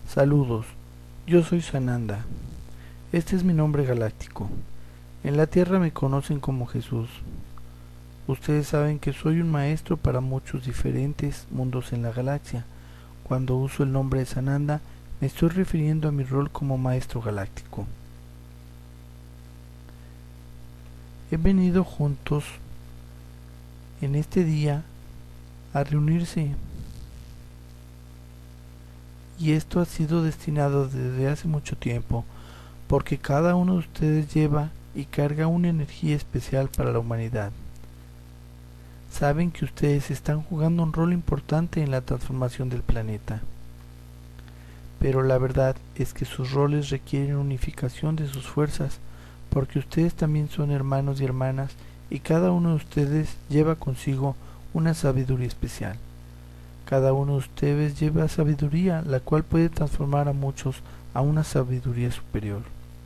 Saludos, yo soy Sananda. Este es mi nombre galáctico. En la Tierra me conocen como Jesús. Ustedes saben que soy un maestro para muchos diferentes mundos en la galaxia. Cuando uso el nombre de Sananda, me estoy refiriendo a mi rol como maestro galáctico. He venido juntos en este día a reunirse, y esto ha sido destinado desde hace mucho tiempo, porque cada uno de ustedes lleva y carga una energía especial para la humanidad. Saben que ustedes están jugando un rol importante en la transformación del planeta, pero la verdad es que sus roles requieren unificación de sus fuerzas, porque ustedes también son hermanos y hermanas, y cada uno de ustedes lleva consigo una sabiduría especial. Cada uno de ustedes lleva sabiduría, la cual puede transformar a muchos a una sabiduría superior.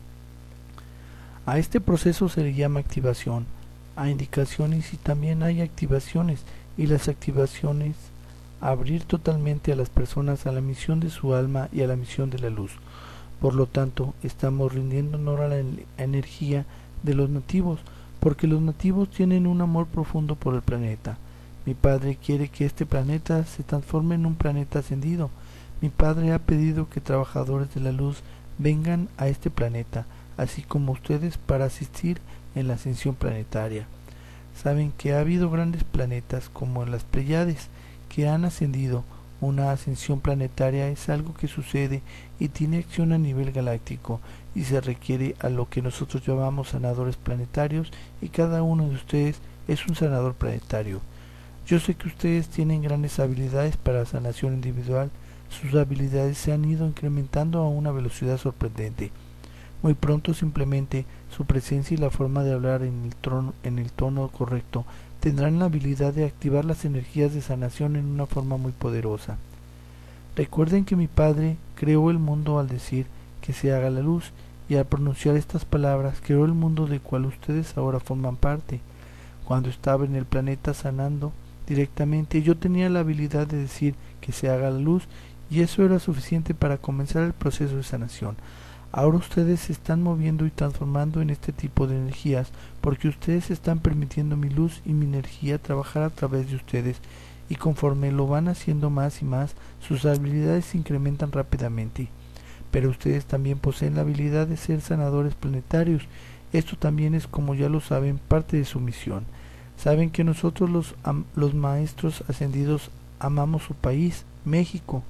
A este proceso se le llama activación, a indicaciones, y también hay activaciones, y las activaciones abrir totalmente a las personas a la misión de su alma y a la misión de la luz. Por lo tanto, estamos rindiendo honor a la energía de los nativos, porque los nativos tienen un amor profundo por el planeta. Mi Padre quiere que este planeta se transforme en un planeta ascendido. Mi Padre ha pedido que trabajadores de la luz vengan a este planeta, así como ustedes, para asistir en la ascensión planetaria. Saben que ha habido grandes planetas como las Pléyades que han ascendido. Una ascensión planetaria es algo que sucede y tiene acción a nivel galáctico, y se requiere a lo que nosotros llamamos sanadores planetarios, y cada uno de ustedes es un sanador planetario. Yo sé que ustedes tienen grandes habilidades para sanación individual. Sus habilidades se han ido incrementando a una velocidad sorprendente. Muy pronto simplemente su presencia y la forma de hablar en el tono correcto tendrán la habilidad de activar las energías de sanación en una forma muy poderosa. Recuerden que mi Padre creó el mundo al decir que se haga la luz, y al pronunciar estas palabras creó el mundo del cual ustedes ahora forman parte. Cuando estaba en el planeta sanando directamente, yo tenía la habilidad de decir que se haga la luz, y eso era suficiente para comenzar el proceso de sanación. Ahora ustedes se están moviendo y transformando en este tipo de energías, porque ustedes están permitiendo mi luz y mi energía trabajar a través de ustedes, y conforme lo van haciendo más y más, sus habilidades se incrementan rápidamente. Pero ustedes también poseen la habilidad de ser sanadores planetarios. Esto también es, como ya lo saben, parte de su misión. Saben que nosotros los maestros ascendidos amamos su país, México.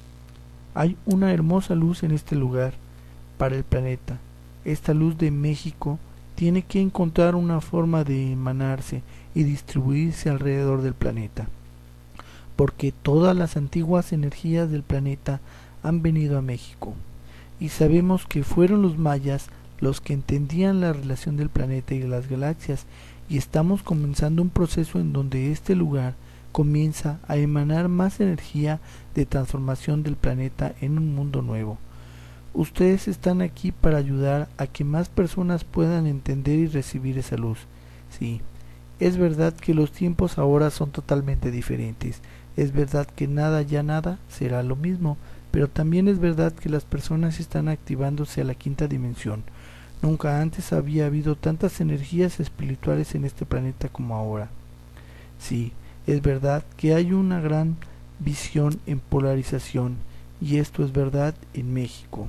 Hay una hermosa luz en este lugar para el planeta. Esta luz de México tiene que encontrar una forma de emanarse y distribuirse alrededor del planeta, porque todas las antiguas energías del planeta han venido a México, y sabemos que fueron los mayas los que entendían la relación del planeta y de las galaxias, y estamos comenzando un proceso en donde este lugar comienza a emanar más energía de transformación del planeta en un mundo nuevo. Ustedes están aquí para ayudar a que más personas puedan entender y recibir esa luz. Sí, es verdad que los tiempos ahora son totalmente diferentes. Es verdad que nada será lo mismo, pero también es verdad que las personas están activándose a la quinta dimensión. Nunca antes había habido tantas energías espirituales en este planeta como ahora. Sí, es verdad que hay una gran visión en polarización, y esto es verdad en México,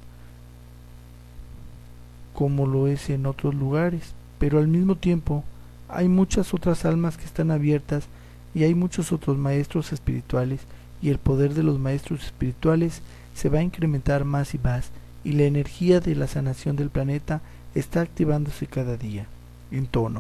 como lo es en otros lugares, pero al mismo tiempo hay muchas otras almas que están abiertas, y hay muchos otros maestros espirituales, y el poder de los maestros espirituales se va a incrementar más y más, y la energía de la sanación del planeta está activándose cada día, en tonos.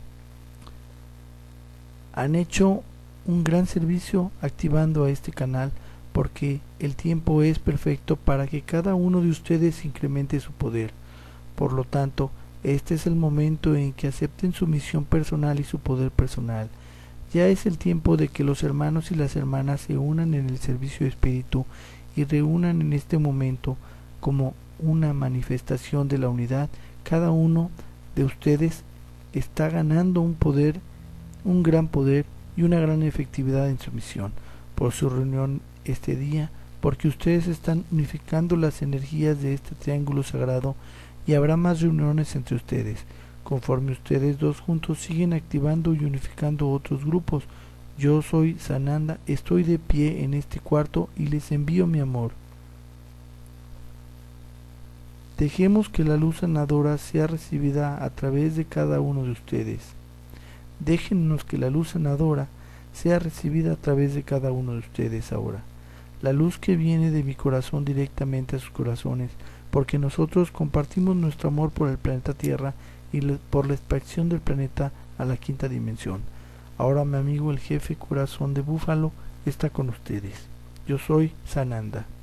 Han hecho un gran servicio activando a este canal, porque el tiempo es perfecto para que cada uno de ustedes incremente su poder. Por lo tanto, este es el momento en que acepten su misión personal y su poder personal. Ya es el tiempo de que los hermanos y las hermanas se unan en el servicio de espíritu y reúnan en este momento como una manifestación de la unidad. Cada uno de ustedes está ganando un poder, un gran poder y una gran efectividad en su misión. Por su reunión este día, porque ustedes están unificando las energías de este triángulo sagrado y habrá más reuniones entre ustedes. Conforme ustedes dos juntos siguen activando y unificando otros grupos, yo soy Sananda, estoy de pie en este cuarto y les envío mi amor. Dejemos que la luz sanadora sea recibida a través de cada uno de ustedes. Déjennos que la luz sanadora sea recibida a través de cada uno de ustedes ahora. La luz que viene de mi corazón directamente a sus corazones, porque nosotros compartimos nuestro amor por el planeta Tierra y por la expansión del planeta a la quinta dimensión. Ahora mi amigo el jefe corazón de búfalo está con ustedes. Yo soy Sananda.